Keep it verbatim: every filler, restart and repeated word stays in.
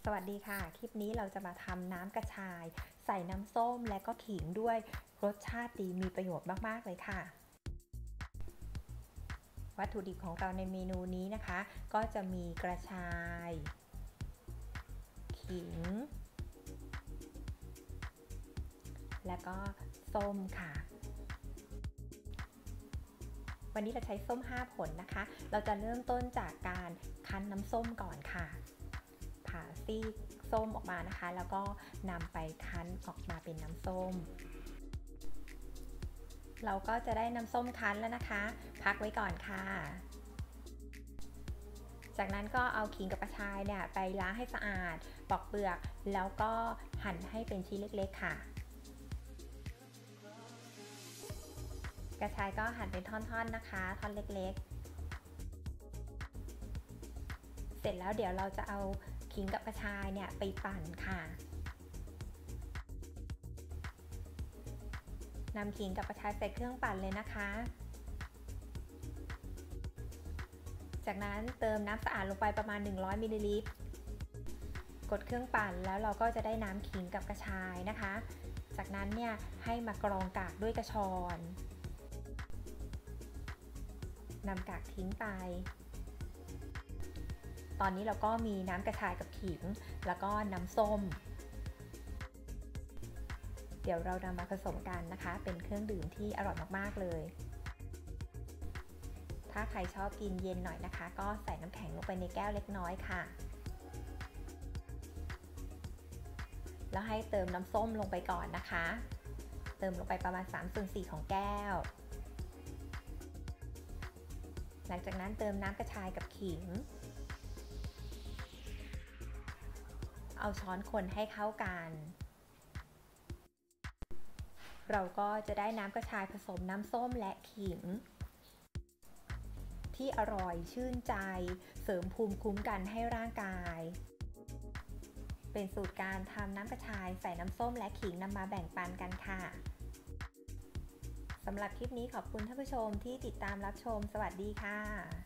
สวัสดีค่ะคลิปนี้เราจะมาทำน้ำกระชายใส่น้ำส้มและก็ขิงด้วยรสชาติดีมีประโยชน์มากๆเลยค่ะวัตถุดิบของเราในเมนูนี้นะคะก็จะมีกระชายขิงและก็ส้มค่ะวันนี้เราใช้ส้มห้าผลนะคะเราจะเริ่มต้นจากการคั้นน้ำส้มก่อนค่ะผ่าซีกส้มออกมานะคะแล้วก็นำไปคั้นออกมาเป็นน้ำส้มเราก็จะได้น้ำส้มคั้นแล้วนะคะพักไว้ก่อนค่ะจากนั้นก็เอาขิงกับกระชายเนี่ยไปล้างให้สะอาดปอกเปลือกแล้วก็หั่นให้เป็นชิ้นเล็กๆค่ะกระชายก็หั่นเป็นท่อนๆนะคะท่อนเล็กๆเสร็จแล้วเดี๋ยวเราจะเอาขิงกับกระชายเนี่ยไปปั่นค่ะนำขิงกับกระชายใส่เครื่องปั่นเลยนะคะจากนั้นเติมน้ำสะอาดลงไปประมาณหนึ่งร้อยมิลลิลิตรกดเครื่องปั่นแล้วเราก็จะได้น้ำขิงกับกระชายนะคะจากนั้นเนี่ยให้มากรองกากด้วยกระชอนนำกากทิ้งไปตอนนี้เราก็มีน้ำกระชายกับขิงแล้วก็น้ำส้มเดี๋ยวเรานำมาผสมกันนะคะเป็นเครื่องดื่มที่อร่อยมากๆเลยถ้าใครชอบกินเย็นหน่อยนะคะก็ใส่น้ำแข็งลงไปในแก้วเล็กน้อยค่ะแล้วให้เติมน้ำส้มลงไปก่อนนะคะเติมลงไปประมาณสามส่วนสี่ของแก้วหลังจากนั้นเติมน้ำกระชายกับขิงเอาช้อนคนให้เข้ากันเราก็จะได้น้ำกระชายผสมน้ำส้มและขิงที่อร่อยชื่นใจเสริมภูมิคุ้มกันให้ร่างกายเป็นสูตรการทำน้ำกระชายใส่น้ำส้มและขิงนำมาแบ่งปันกันค่ะสำหรับคลิปนี้ขอบคุณท่านผู้ชมที่ติดตามรับชมสวัสดีค่ะ